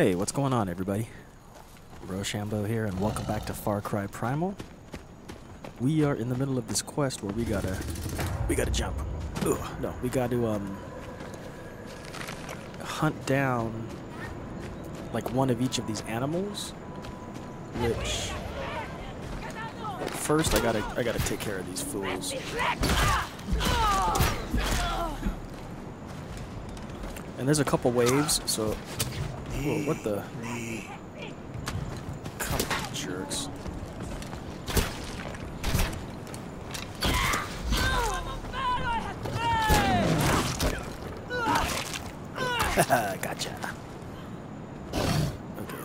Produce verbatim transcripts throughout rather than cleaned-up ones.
Hey, what's going on, everybody? Rochambeau here, and welcome back to Far Cry Primal. We are in the middle of this quest where we gotta, we gotta jump. Ugh, no, we gotta um hunt down like one of each of these animals. Which first I gotta, I gotta take care of these fools. And there's a couple waves, so. Whoa, what the? Couple of jerks. Gotcha. Okay.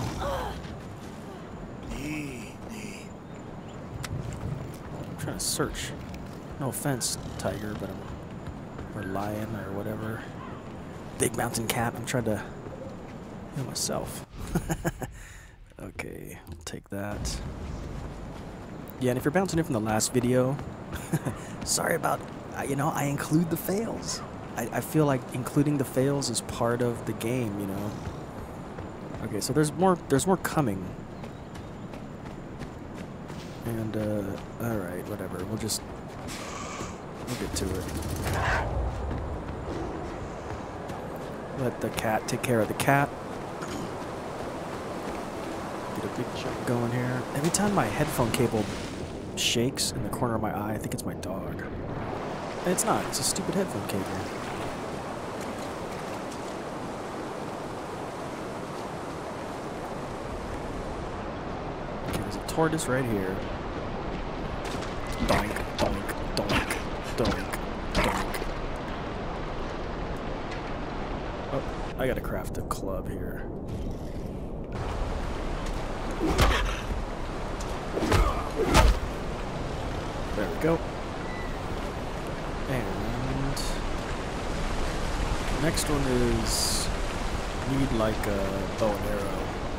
I'm trying to search. No offense, tiger, but I'm. Or lion, or whatever. Big mountain cat. I'm trying to. Heal myself. Okay, I'll take that. Yeah, and if you're bouncing in from the last video, sorry about, you know, I include the fails. I, I feel like including the fails is part of the game, you know. Okay, so there's more, there's more coming. And, uh, alright, whatever, we'll just, we'll get to it. Let the cat take care of the cat. Get a big jump going here. Every time my headphone cable shakes in the corner of my eye, I think it's my dog. And it's not. It's a stupid headphone cable. Okay, there's a tortoise right here. Doink, doink, doink, doink, doink. Oh, I gotta craft a club here. There we go. And the next one is need like a bow and arrow.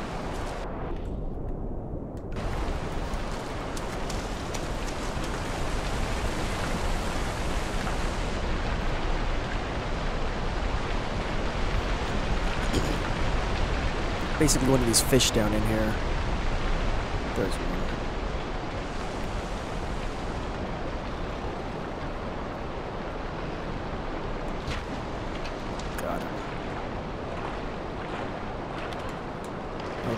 Basically one of these fish down in here. There's one. Got him. Oh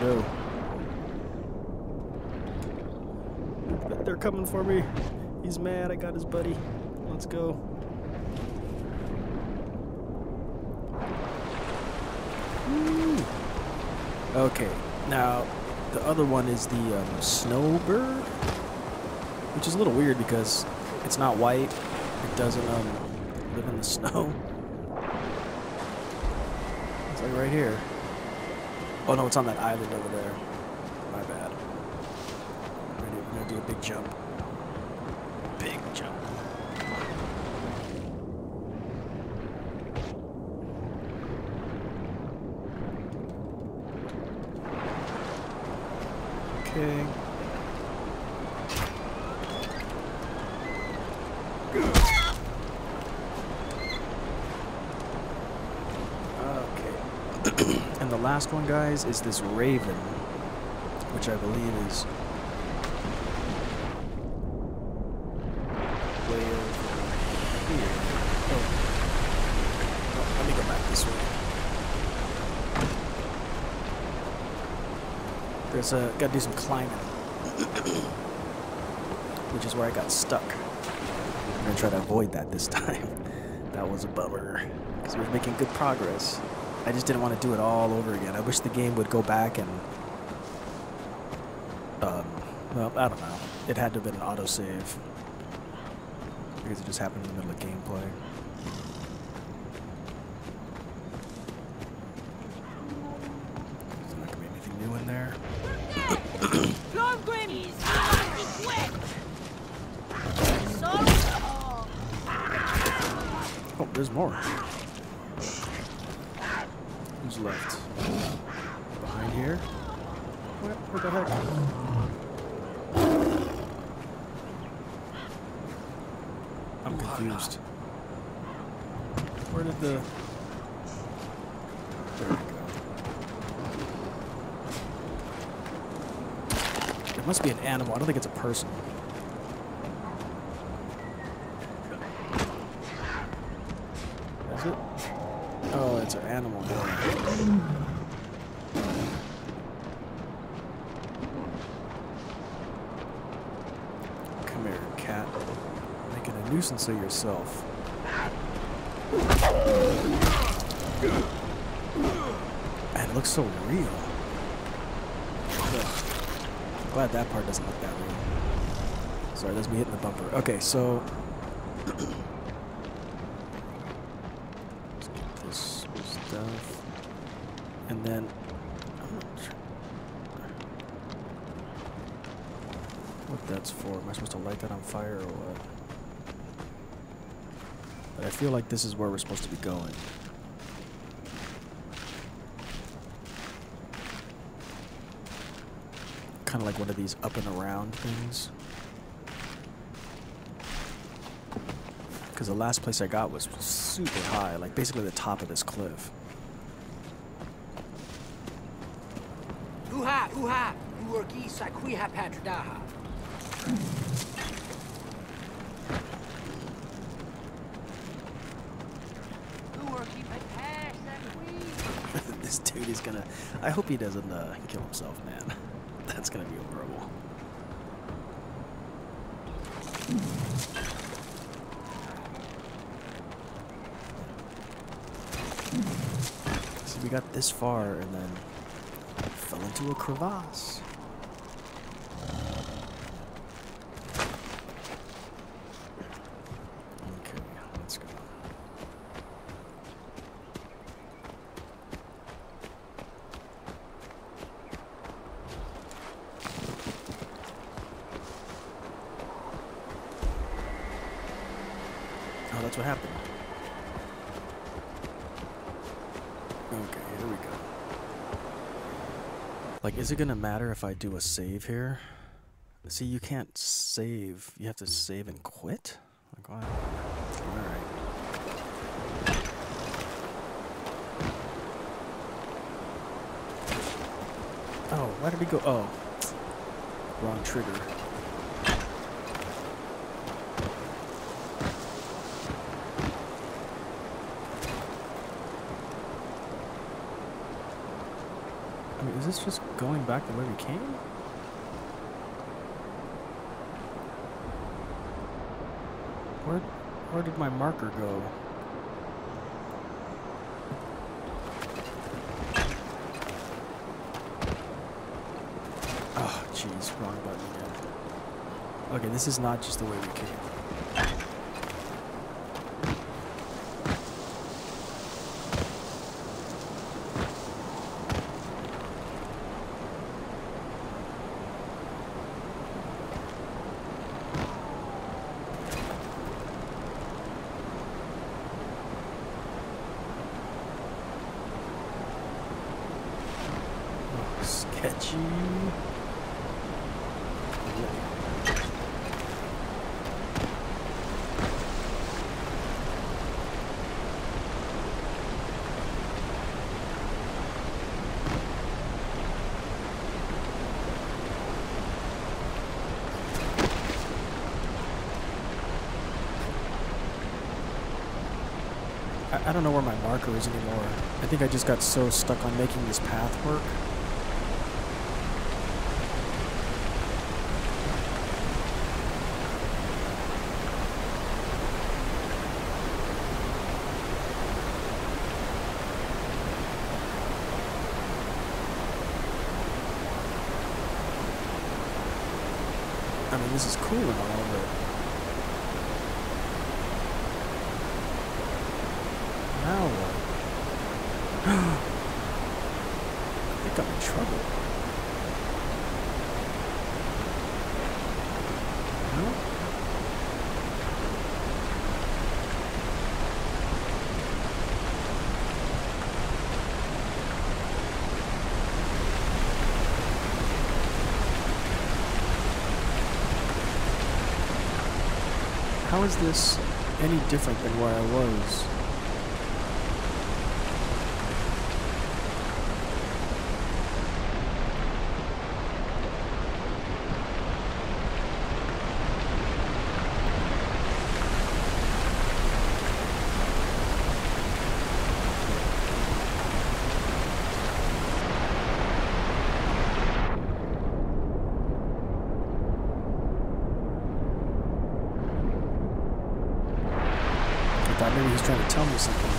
no. They're coming for me. He's mad. I got his buddy. Let's go. Woo. Okay, now the other one is the um, snowbird, which is a little weird because it's not white. It doesn't um, live in the snow. It's like right here. Oh no, it's on that island over there. My bad. I'm gonna, I'm gonna do a big jump. Big jump. Okay. Okay. And the last one, guys, is this raven, which I believe is way over here. Oh. Oh, let me go back this way. There's a, gotta do some climbing, which is where I got stuck. I'm gonna try to avoid that this time. That was a bummer, because we were making good progress. I just didn't want to do it all over again. I wish the game would go back and, um, well, I don't know. It had to have been an autosave, because it just happened in the middle of gameplay. There's not gonna be anything new in there. Oh, there's more. Who's left? Behind here? What, what the heck? I'm confused. Where did the... There we go. Must be an animal. I don't think it's a person. Is it? Oh, it's an animal. Come here, cat. Making a nuisance of yourself. Man, it looks so real. Ugh. I'm glad that part doesn't look that real. Sorry, that's me hitting the bumper. Okay, so let's get this stuff, and then I'm not sure what that's for. Am I supposed to light that on fire or what? But I feel like this is where we're supposed to be going. Kind of like one of these up and around things. Because the last place I got was super high, like basically the top of this cliff. Uha, uha, uorgi sakwiha patradaha. This dude is gonna. I hope he doesn't uh, kill himself, man. That's gonna be horrible. See, we got this far and then fell into a crevasse. Okay, let's go. Oh, that's what happened. Okay, here we go. Like, is it gonna matter if I do a save here? See, you can't save. You have to save and quit? Like, what? Alright. Oh, why did he go? Oh. Wrong trigger. I mean, is this just going back the way we came? Where, where did my marker go? Oh, jeez, wrong button again. Okay, this is not just the way we came. Sketchy. I, I don't know where my marker is anymore. I think I just got so stuck on making this path work. I mean, this is cool and all, but now what? I think I'm in trouble. No? How is this any different than where I was? trying to tell me something.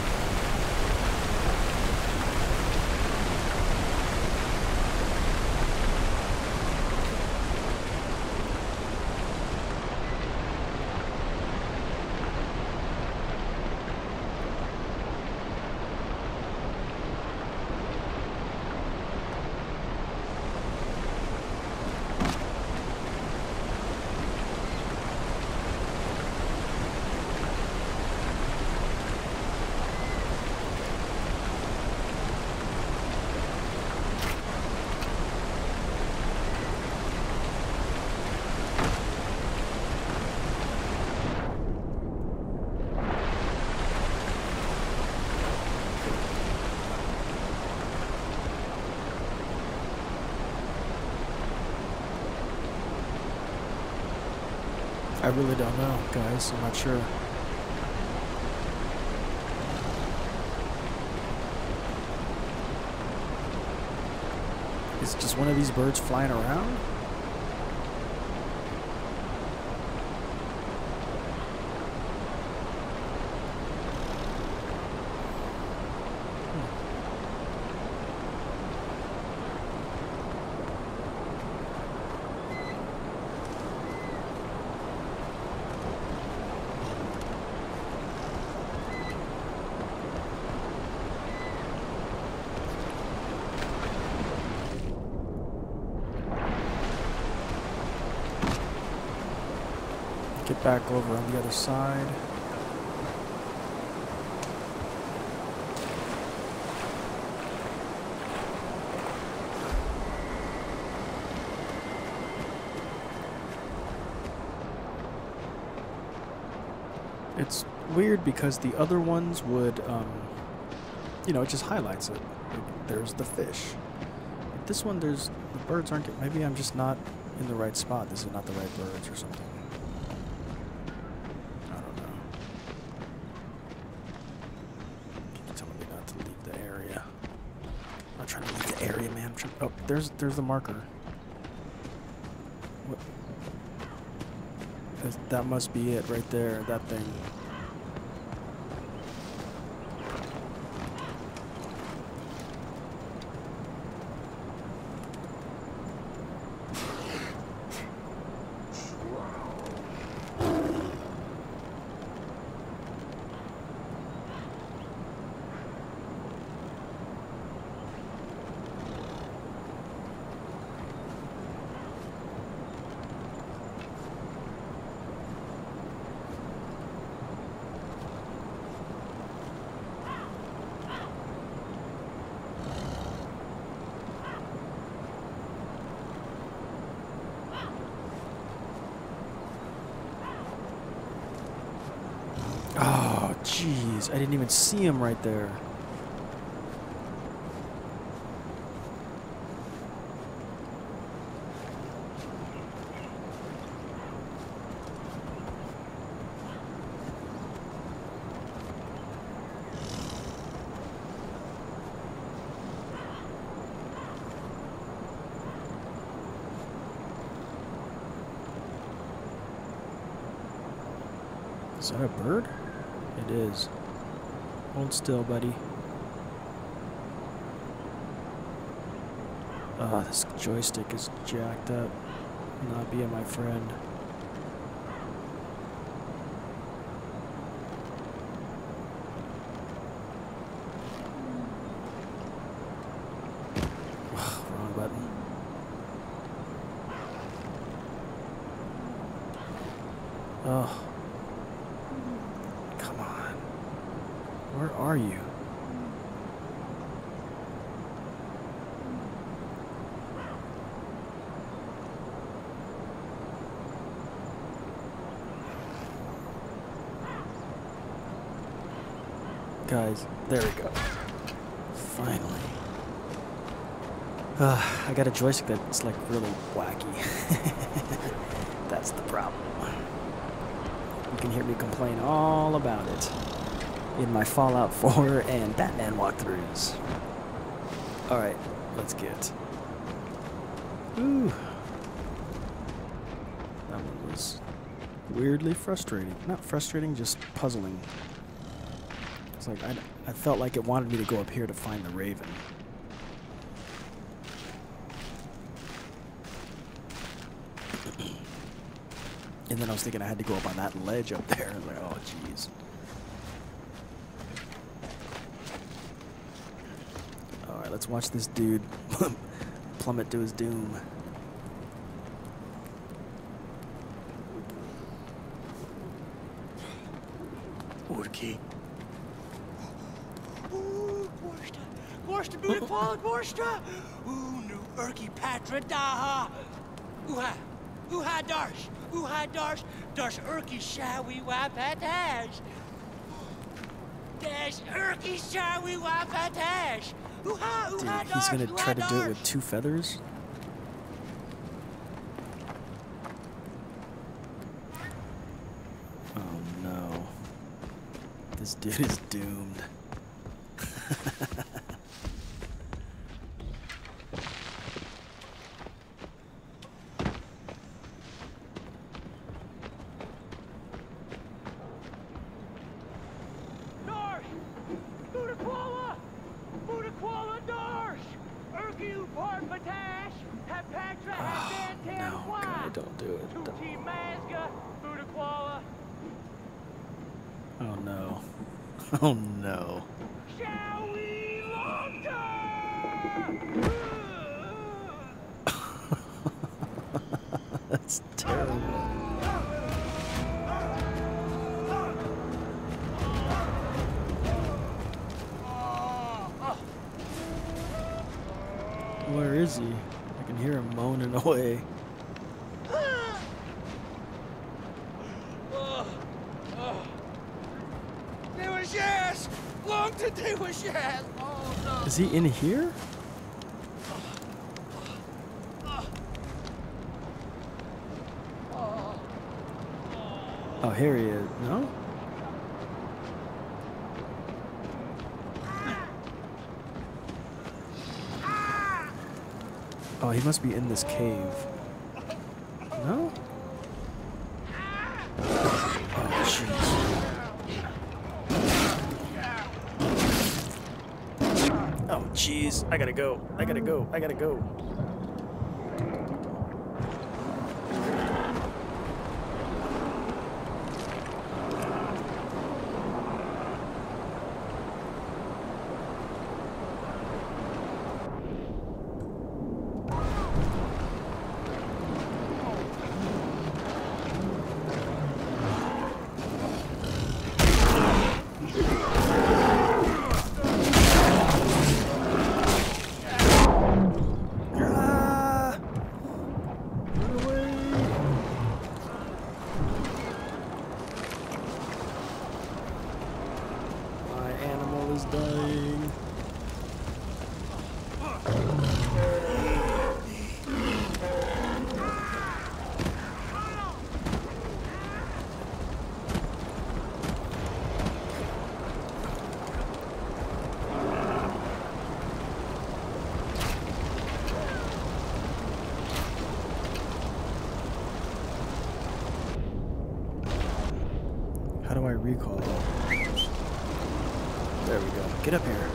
I really don't know, guys. I'm not sure. Is just one of these birds flying around? Get back over on the other side. It's weird because the other ones would, um, you know, it just highlights it. Like, there's the fish. But this one, there's, the birds aren't, get, maybe I'm just not in the right spot. This is not the right birds or something. Oh, there's there's the marker. What? That must be it right there, that thing. Oh, jeez. I didn't even see him right there. Is that a bird? It is. Hold still, buddy. Ah, oh, this joystick is jacked up. Not being my friend. Wrong button. Oh. Where are you? Guys, there we go. Finally. Uh, I got a joystick that's like really wacky. That's the problem. You can hear me complain all about it in my Fallout four and Batman walkthroughs. Alright, let's get. Ooh. That one was weirdly frustrating. Not frustrating, just puzzling. It's like I, I felt like it wanted me to go up here to find the raven. And then I was thinking I had to go up on that ledge up there. I was like, oh, jeez. All right, let's watch this dude plummet to his doom. Urki. Ooh, Gorsta. Gorsta, beautiful, Gorsta. Ooh, new Urki Patra Daha. Uha. Uha Darsh. Uha Darsh. Darsh Urki Shawi Wapatash. Dash Urki Shawi Wapatash. Uha, Dude, uha, he's gonna Darsh, try to uha, do it Darsh. with two feathers? Oh no. This dude is doomed. Darsh! Budakwala! Budakwala Darsh! Urki Upar Patash! Hapatra Habantan No, God, don't do it. Don't. Tuti Mazga! Budakwala! Oh no. Oh no. Shawi Lonta! That's terrible. Where is he? I can hear him moaning away. They was yes! Long to they was yes! Oh no! Is he in here? Oh, here he is. No? Oh, he must be in this cave. No? Oh, jeez. Oh, jeez. I gotta go. I gotta go. I gotta go. Dying. How do I recall? There we go. Get up here.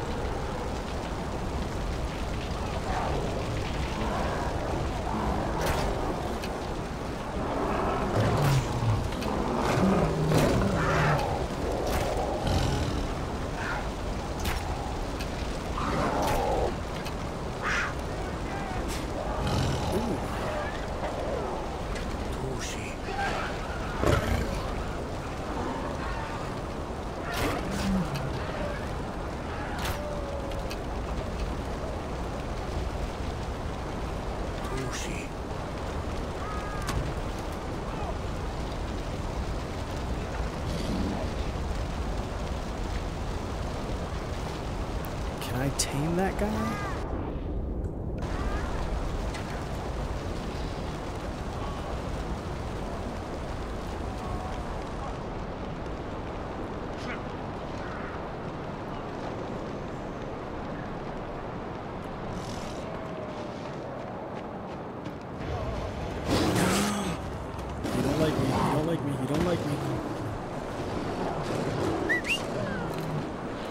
Can I tame that guy? You don't like me, you don't like me, you don't like me.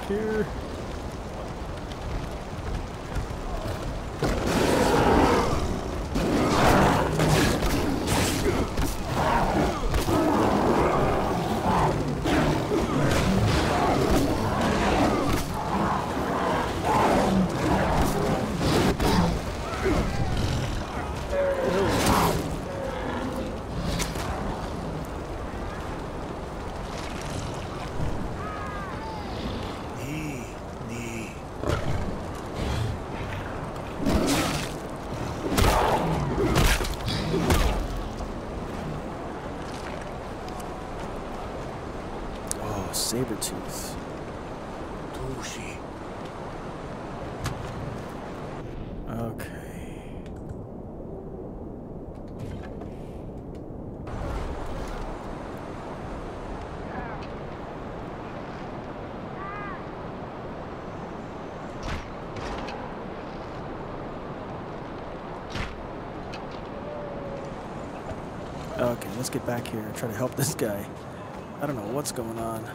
back here. Sabretooth. Okay. Okay, let's get back here and try to help this guy. I don't know what's going on.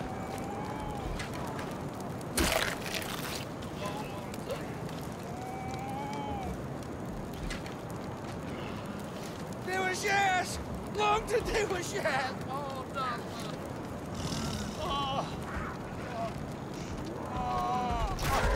Yes! Long to do was yes! Oh, no. Oh. Oh.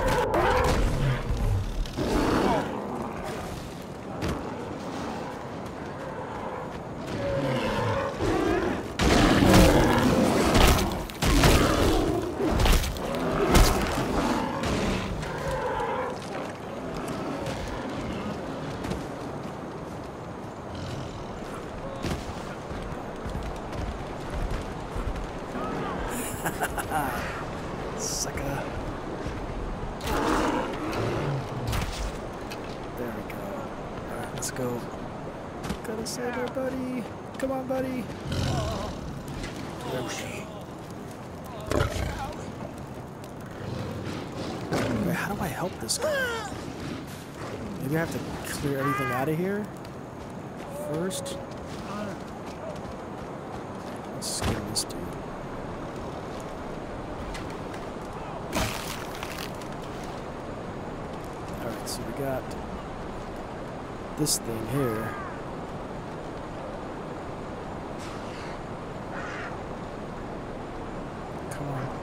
Sucker. There we go. Alright, let's go. Gotta save her, buddy. Come on, buddy. Wait, how do I help this guy? Maybe I have to clear everything out of here first. Let's scare this dude. Alright, so we got this thing here. Come on.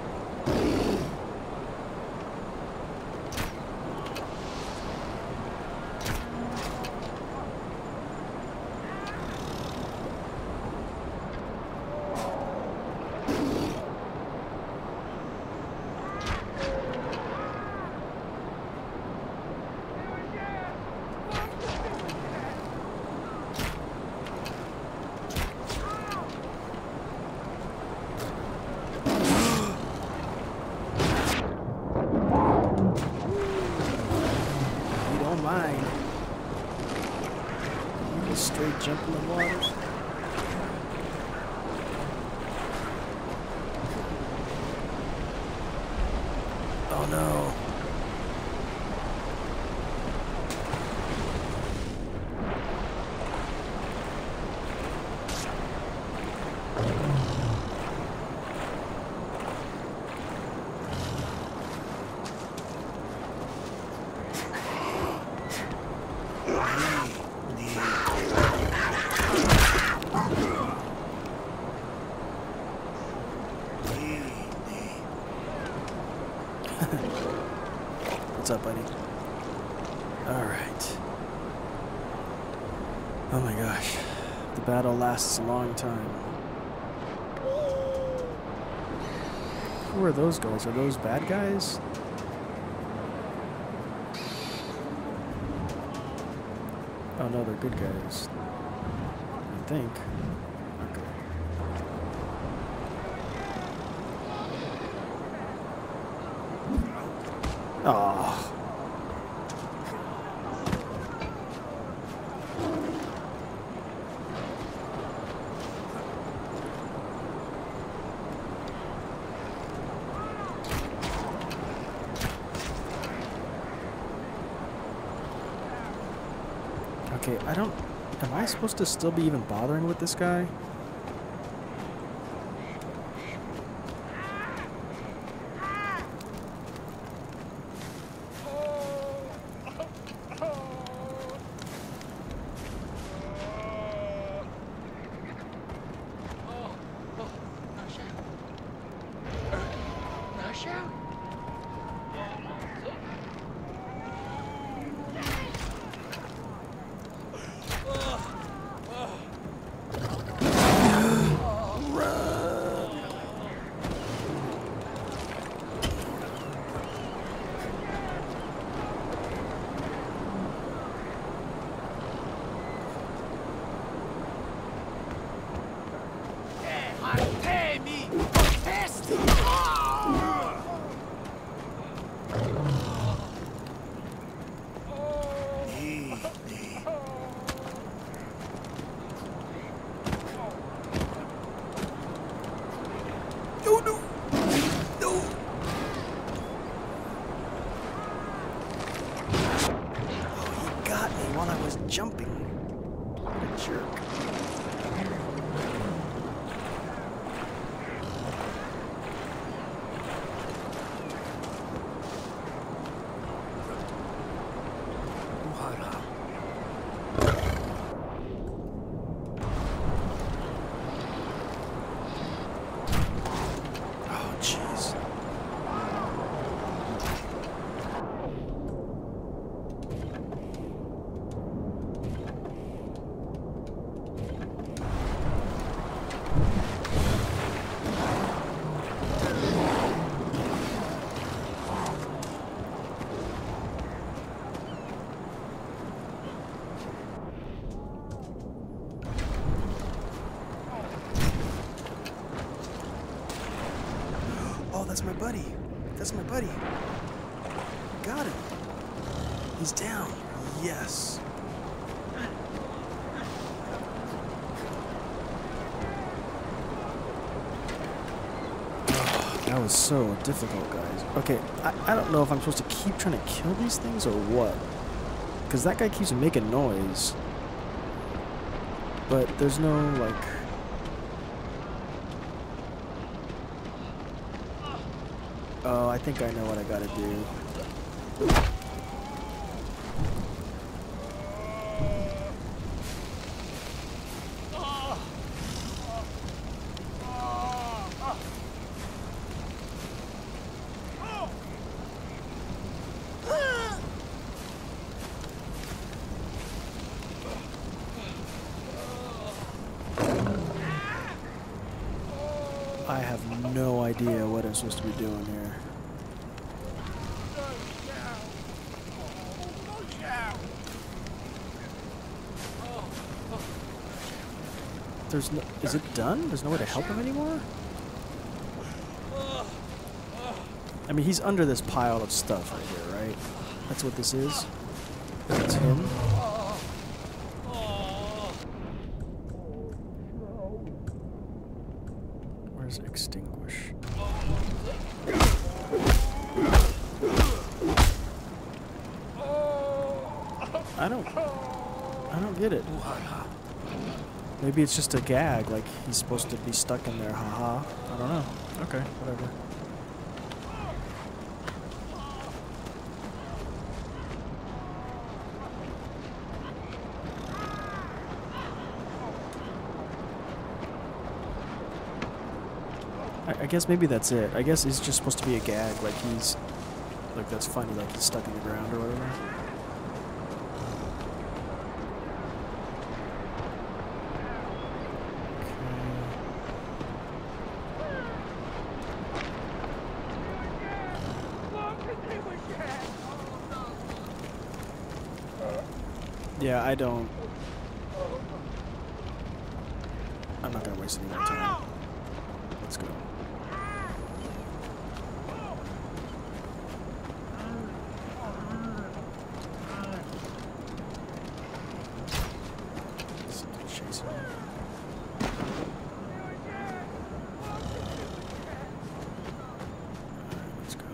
Mine. You just straight jump in the water. Oh no. What's up, buddy? Alright. Oh my gosh. The battle lasts a long time. Who are those guys? Are those bad guys? Oh no, they're good guys. I think. Okay. Oh. Okay, I don't... Am I supposed to still be even bothering with this guy? that's my buddy. That's my buddy. Got him. He's down. Yes. Oh, that was so difficult, guys. Okay, I, I don't know if I'm supposed to keep trying to kill these things or what. Because that guy keeps making noise. But there's no, like... Oh, I think I know what I gotta do. I have no idea what I'm supposed to be doing here. There's no... Is it done? There's no way to help him anymore? I mean, he's under this pile of stuff right here, right? That's what this is? That's him? Where's extinguish? I don't... I don't get it. Maybe it's just a gag, like he's supposed to be stuck in there, haha. I don't know. Okay, whatever. I, I guess maybe that's it. I guess it's just supposed to be a gag, like he's... Like that's funny, like he's stuck in the ground or whatever. Yeah, I don't... I'm not gonna waste any more time. Let's go. Something chasing me. Alright, let's go.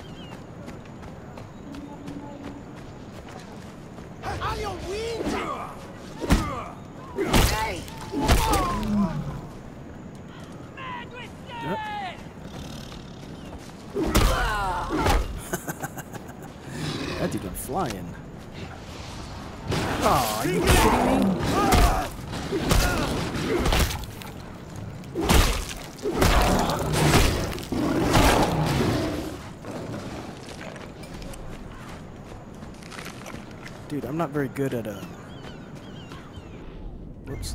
Yep. That dude went flying. Oh, are you kidding me? Dude, I'm not very good at, uh... Whoops.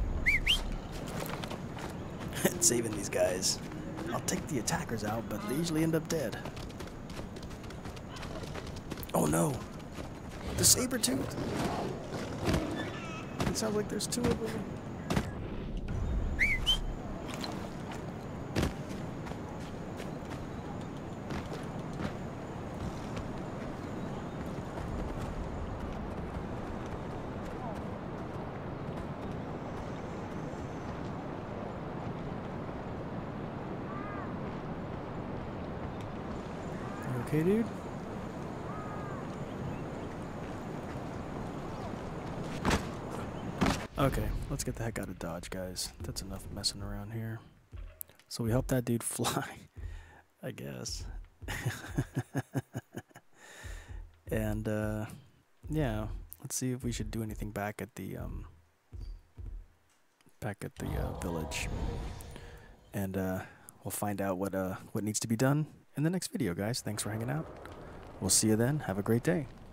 Saving these guys. I'll take the attackers out, but they usually end up dead. Oh no! The sabretooth! It sounds like there's two of them. Okay, dude? Okay, let's get the heck out of Dodge, guys. That's enough messing around here. So we help that dude fly, I guess. And, uh, yeah, let's see if we should do anything back at the, um, back at the, uh, village. And, uh, we'll find out what, uh, what needs to be done in the next video, guys. Thanks for hanging out. We'll see you then. Have a great day.